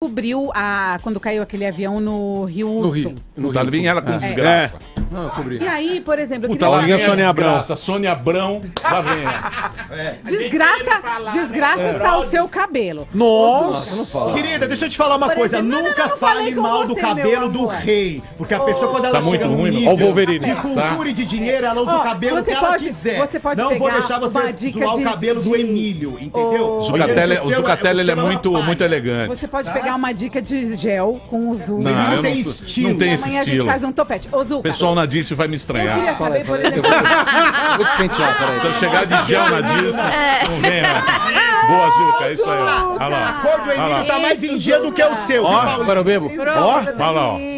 cobriu quando caiu aquele avião no Rio No Urso. Rio. No Rio. Vem ela com desgraça. Não, eu cobri. E aí, por exemplo, eu Puta, queria lá vem a saber- Sônia Abrão. Sônia Abrão, lá vem ela. Desgraça está o seu cabelo. Nossa, não fala. Querida, deixa eu te falar uma Por coisa. exemplo, não, Nunca não falei fale com mal do você, cabelo meu do amor. rei. Porque a pessoa, quando ela Tá chega muito num ruim, nível ó o Wolverine. de cultura e de dinheiro, ela usa Ó, o cabelo você que ela pode- quiser. você pode Não vou pegar deixar uma você dica zoar o de- cabelo do de- Emílio, entendeu? O Zucatelli, ele é Você não muito apaga. elegante. Você pode pegar uma dica de gel com o Zuca. Não, Não eu tem não, estilo. não tem esse Amanhã a gente estilo. faz um topete. Ô, Zuca, O pessoal na Dirce vai me eu estranhar. queria saber, por exemplo... Vou despentear, peraí. Se eu chegar de gel na Dirce, não vem, ó. Boa, Zuca, é isso aí, ó. Olha A lá. cor do Emílio tá mais em dia do que o seu. Ó, viu, agora eu bebo. Ó, Olha lá, ó.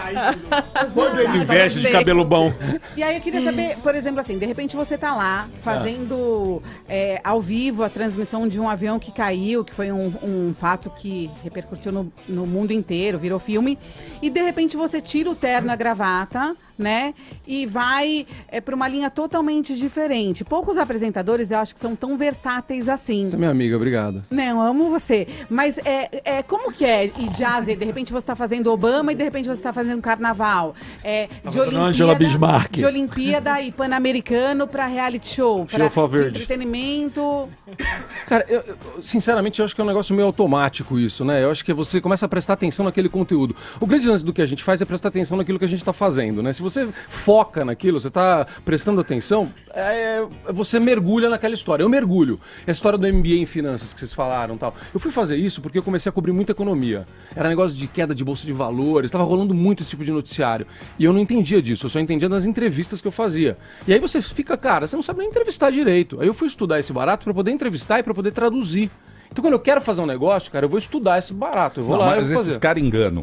A cor do Emílio. Investe de cabelo bom. E aí eu queria saber, por exemplo, assim, de repente você tá lá fazendo ao vivo a transmissão de um avião que caiu, que foi um fato que repercutiu no mundo inteiro, virou filme, e de repente você tira o terno e a gravata, né, e vai para uma linha totalmente diferente. Poucos apresentadores eu acho que são tão versáteis assim. Você é minha amiga, obrigado. Não, amo você. Mas como que é ir jazz? De repente você tá fazendo Obama e de repente você tá fazendo Carnaval. De fazendo Angela Bismarck. De Olimpíada e Pan-Americano pra reality show. Pra Girafa de verde. entretenimento. Cara, sinceramente, eu acho que é um negócio meio automático isso, né? Eu acho que você começa a prestar atenção naquele conteúdo. O grande lance do que a gente faz é prestar atenção naquilo que a gente tá fazendo, né? Se você foca naquilo, você tá prestando atenção, você mergulha naquela história. Eu mergulho. A história do MBA em finanças que vocês falaram e tal. Eu fui fazer isso porque eu comecei a cobrir muita economia. Era negócio de queda de bolsa de valores, estava rolando muito esse tipo de noticiário. E eu não entendia disso, eu só entendia nas entrevistas que eu fazia. E aí você fica, cara, você não sabe nem entrevistar direito. Aí eu fui estudar esse barato para poder entrevistar e para poder traduzir. Então quando eu quero fazer um negócio, cara, eu vou estudar esse barato. Eu vou Não, lá e mas vou fazer. esses caras enganam.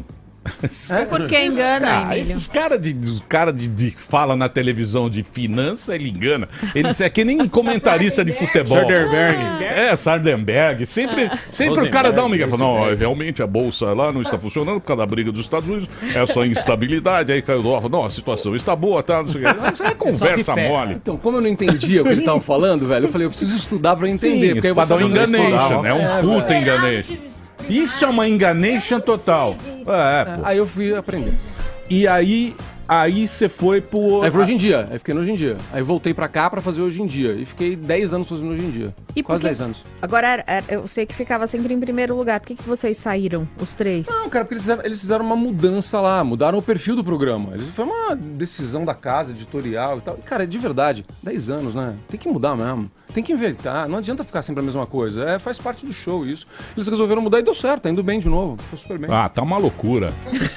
Por que engana, Emílio? Esses caras de fala na televisão de finança, ele engana. Eles é que nem comentarista de futebol. Sardenberg. Sardenberg. Sempre o cara dá um migué. Fala, não, Rosenberg. realmente a bolsa lá não está funcionando por causa da briga dos Estados Unidos. Essa instabilidade, aí caiu o dólar. Não, a situação está boa, tá? Não sei o quê. Isso é conversa mole. Então, como eu não entendia o que eles estavam falando, velho, eu falei, eu preciso estudar pra entender. Sim, porque aí pra você dar um não enganation, estudava. é um puta enganation. Isso é uma enganation total. Pô. Aí eu fui aprender. E aí você foi pro... Aí foi Hoje em Dia, aí fiquei no Hoje em Dia. Aí voltei pra cá pra fazer Hoje em Dia. E fiquei 10 anos fazendo Hoje em Dia. E Quase por que- 10 anos. Agora, eu sei que ficava sempre em primeiro lugar. Por que vocês saíram, os três? Não, cara, porque eles fizeram uma mudança lá, mudaram o perfil do programa. Foi uma decisão da casa, editorial e tal. E, cara, de verdade, 10 anos, né? Tem que mudar mesmo. Tem que inventar. Não adianta ficar sempre a mesma coisa. Faz parte do show isso. Eles resolveram mudar e deu certo. Tá indo bem de novo. Ficou super bem. Ah, tá uma loucura.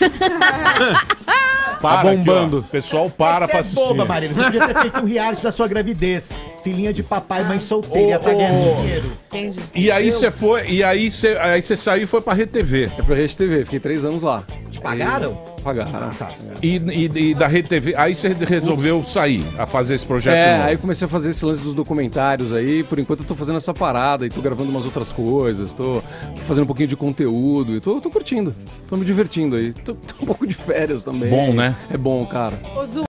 Tá bombando. Aqui, ó. O pessoal para pra Você assistir. é boba, Marília. Você podia ter feito um reality da sua gravidez. Filhinha de papai, mãe solteira, ia tá ganhando dinheiro. Entendi. E aí você foi, aí você saiu e foi pra RedeTV. Eu fui pra Rede TV, fiquei 3 anos lá. Te pagaram? Pagaram. E da RedeTV, aí você resolveu sair a fazer esse projeto novo. Aí eu comecei a fazer esse lance dos documentários aí. Por enquanto eu tô fazendo essa parada e tô gravando umas outras coisas. Tô fazendo um pouquinho de conteúdo e tô curtindo. Tô me divertindo aí. Tô um pouco de férias também. Bom, né? É bom, cara. Ô, Zu,